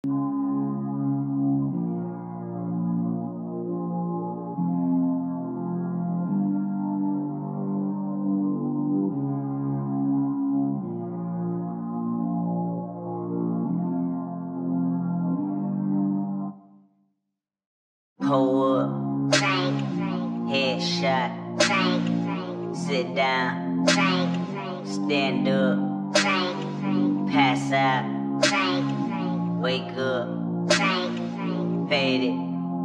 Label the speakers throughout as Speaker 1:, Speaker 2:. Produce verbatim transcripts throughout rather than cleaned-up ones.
Speaker 1: Pull up, headshot, sit down, stand up, pass out, wake up, fade it,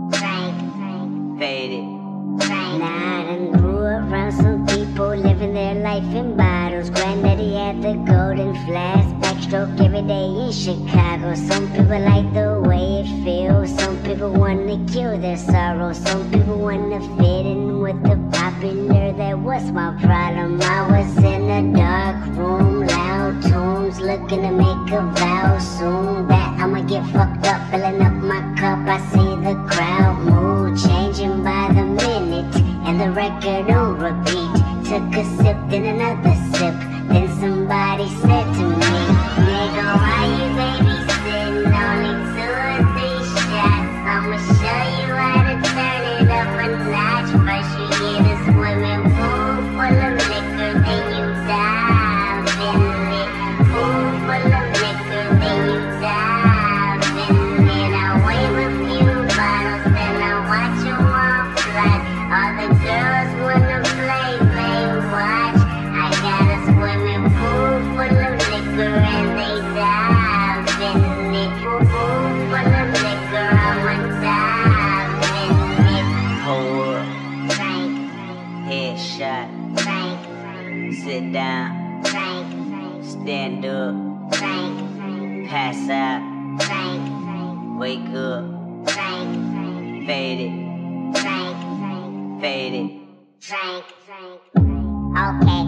Speaker 1: fade it.
Speaker 2: Now I done grew around some people living their life in bottles. Granddaddy had the golden flask, backstroke every day in Chicago. Some people like the way it feels. Some people wanna kill their sorrow. Some people wanna fit in with the popular. That was my problem. I was in a dark room, loud tunes, looking to make a vow soon that I'ma get fucked up, filling up my cup. I see the crowd mood changing by the minute, and the record on repeat. Took a sip, then another sip, then somebody said to me, nigga, why you babysitting? Only two or three shots. I'ma show you how to turn it up a notch. First you get a swimming pool full of liquor, then you dive in it. Pool full of liquor, then you dive in it. I wave a few bottles, then I watch them all fly. All the girls wanna play, they watch. I got a swimming pool full of liquor and they dive in it. Pool full of liquor, I'ma dive in it.
Speaker 1: Pull up,
Speaker 2: Frank,
Speaker 1: headshot,
Speaker 2: Frank,
Speaker 1: sit down,
Speaker 2: Frank,
Speaker 1: stand up,
Speaker 2: Frank,
Speaker 1: pass out,
Speaker 2: Frank,
Speaker 1: wake up,
Speaker 2: Frank,
Speaker 1: fade it,
Speaker 2: Frank,
Speaker 1: fade it.
Speaker 2: Frank, Frank. Okay,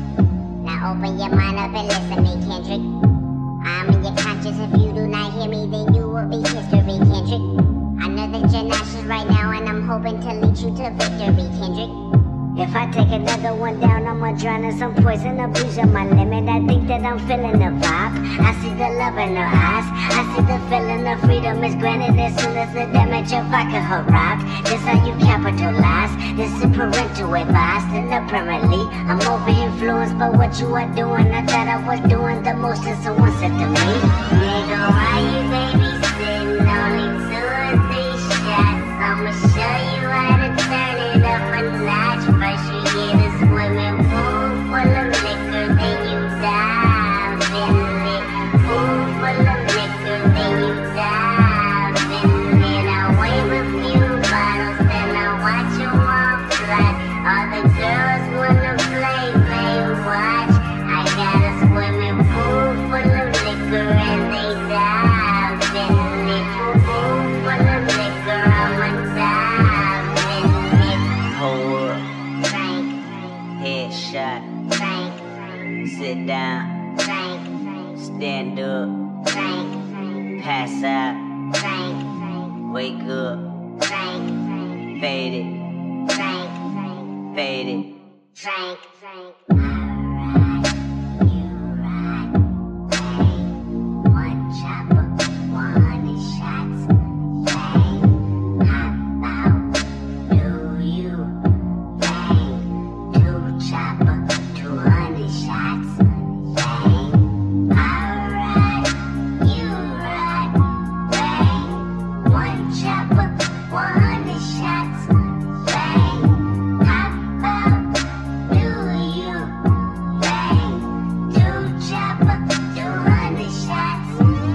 Speaker 2: now open your mind up and listen me, Kendrick. I'm in your conscience. If you do not hear me, then you will be history, Kendrick. I know that you're nauseous right now, and I'm hoping to lead you to victory, Kendrick. If I take another one down, I'ma drown in some poison, abuse of my limit. I think that I'm feeling the vibe. I see the love in her eyes. I see the feeling of freedom is granted as soon as the damage of vodka arrived. This how you capitalize. This is parental advice. And apparently, I'm over influenced by what you are doing. I thought I was doing the most, and someone said to me, nigga, why you babysitting? Only two or three shots. I'ma show you how to turn it up a notch. First you get a swimming pool full of liquor, then you dive in it. Pool full of liquor, then you dive in it. I wave a few bottles, then I watch them all fly. All the girls wanna play, they watch. I got a swimming pool full of liquor and they dive in it. Pool full of liquor, I'ma dive in it.
Speaker 1: Pull up,
Speaker 2: Frank,
Speaker 1: headshot,
Speaker 2: Frank,
Speaker 1: sit down,
Speaker 2: Frank,
Speaker 1: stand up,
Speaker 2: Frank,
Speaker 1: pass out,
Speaker 2: Frank,
Speaker 1: wake up,
Speaker 2: Frank,
Speaker 1: fade it,
Speaker 2: Frank,
Speaker 1: fade it.
Speaker 2: Frank, Frank. Alright, you right. Hey, one chopper, one hundred shots. Hey, hop out, do you? Hey, two chopper, two hundred shots. Hey, alright, you right. Hey, one chopper, one hundred shots. Hey, hop out, do you? Hey, two chopper, two hundred shots.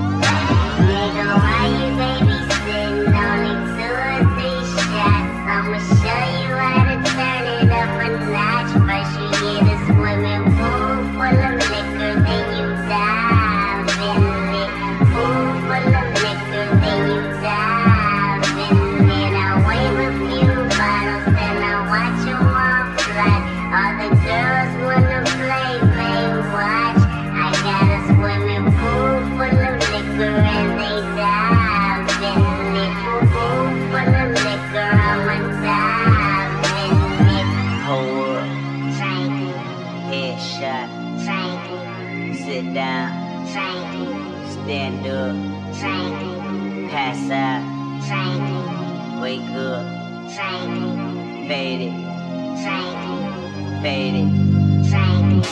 Speaker 2: Nigga, why you babysitting? Only two or three shots. I'ma show you how to turn it up a notch. First you get a swimming pool full of liquor, then you dive in it. Pool full of liquor, then you dive in it. I wave a few bottles, then I watch them all fly. All the girls wanna play, they watch. I got a swimming pool full of liquor and they dive in it. Pool full of liquor, I'ma dive in it.
Speaker 1: Pull up,
Speaker 2: Frank,
Speaker 1: headshot,
Speaker 2: Frank,
Speaker 1: sit down,
Speaker 2: Frank,
Speaker 1: stand up,
Speaker 2: Frank,
Speaker 1: Pass out.
Speaker 2: Franklin.
Speaker 1: Wake up.
Speaker 2: Franklin.
Speaker 1: Faded.
Speaker 2: Franklin.
Speaker 1: Faded.
Speaker 2: Franklin.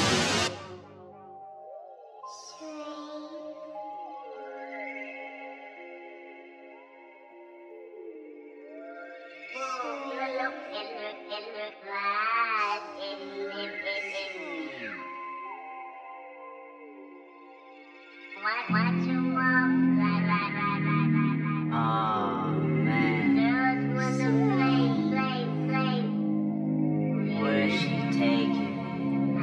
Speaker 2: What, what you want? Right, right, right, right, right, right.
Speaker 1: Oh, man.
Speaker 2: Girls wanna play, play, play.
Speaker 1: Where's she taking me?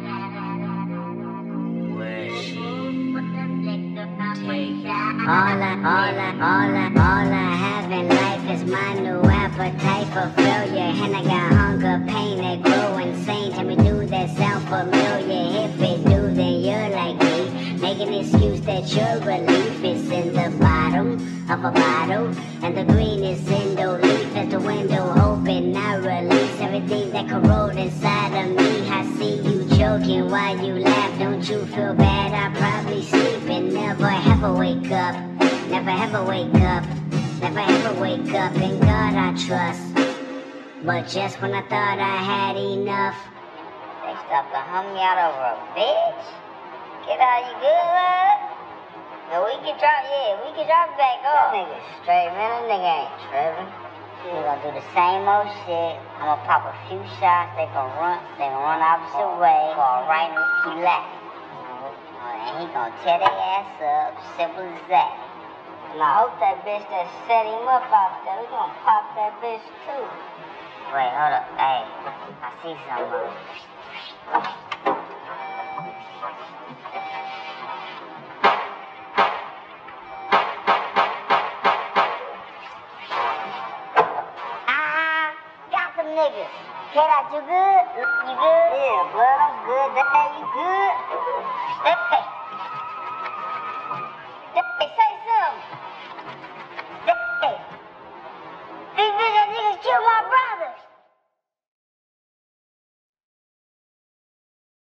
Speaker 1: Where's she taking me?
Speaker 2: All I, all I, all I, all I have in life is my new appetite for failure. And I got hunger, pain that grow insane. Tell me, do that sound familiar? If it do, then you're like me. Make an excuse that your relief is in the bottom of a bottle, and the green is in the leaf. As the window open, I release everything that corrode inside of me. I see you joking while you laugh. Don't you feel bad? I probably sleep and never ever wake up. Never ever wake up. Never ever wake up. In God I trust. But just when I thought I had enough, they stopped to hum me out over a bitch. Get out, you good, lad? No, we can drop, yeah, we can drop back off. That nigga straight, man, that nigga ain't tripping. We gonna do the same old shit. I'm gonna pop a few shots, they gonna run, they gonna run opposite way, go right and he left. And he gonna tear their ass up, simple as that. And I hope that bitch that set him up out there, we gonna pop that bitch too. Wait, hold up, hey, I see something. Niggas. K-Dot, you good? You good? Yeah, blood, I'm good. That you good? Hey, hey, say something. Hey, these bitch niggas kill my